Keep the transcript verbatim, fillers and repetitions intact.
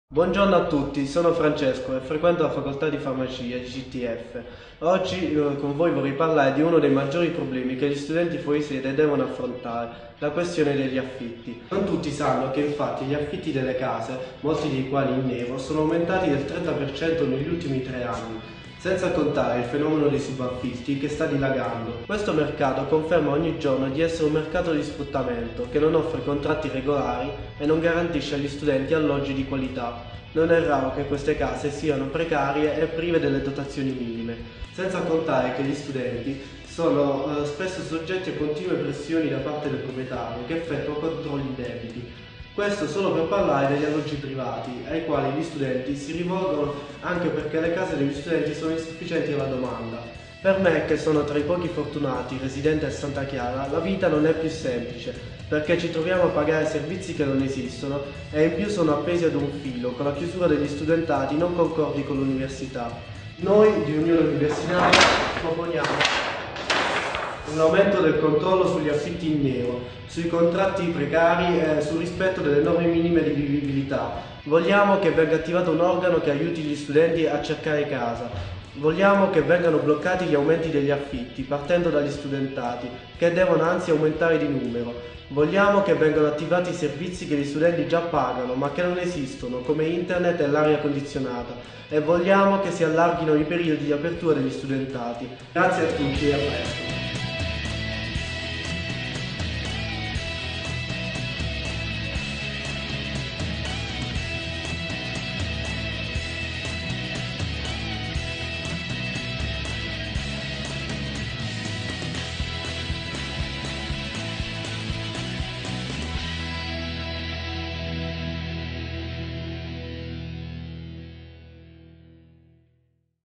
Buongiorno a tutti, sono Francesco e frequento la facoltà di farmacia di C T F. Oggi eh, con voi vorrei parlare di uno dei maggiori problemi che gli studenti fuori sede devono affrontare, la questione degli affitti. Non tutti sanno che infatti gli affitti delle case, molti dei quali in nero, sono aumentati del trenta per cento negli ultimi tre anni. Senza contare il fenomeno dei subaffitti che sta dilagando. Questo mercato conferma ogni giorno di essere un mercato di sfruttamento che non offre contratti regolari e non garantisce agli studenti alloggi di qualità. Non è raro che queste case siano precarie e prive delle dotazioni minime, senza contare che gli studenti sono eh, spesso soggetti a continue pressioni da parte del proprietario che effettua controlli indebiti. Questo solo per parlare degli alloggi privati, ai quali gli studenti si rivolgono anche perché le case degli studenti sono insufficienti alla domanda. Per me, che sono tra i pochi fortunati residenti a Santa Chiara, la vita non è più semplice, perché ci troviamo a pagare servizi che non esistono e in più sono appesi ad un filo con la chiusura degli studentati non concordi con l'università. Noi di Unione Universitaria proponiamo un aumento del controllo sugli affitti in nero, sui contratti precari e sul rispetto delle norme minime di vivibilità. Vogliamo che venga attivato un organo che aiuti gli studenti a cercare casa. Vogliamo che vengano bloccati gli aumenti degli affitti, partendo dagli studentati, che devono anzi aumentare di numero. Vogliamo che vengano attivati i servizi che gli studenti già pagano, ma che non esistono, come internet e l'aria condizionata. E vogliamo che si allarghino i periodi di apertura degli studentati. Grazie a tutti e a presto.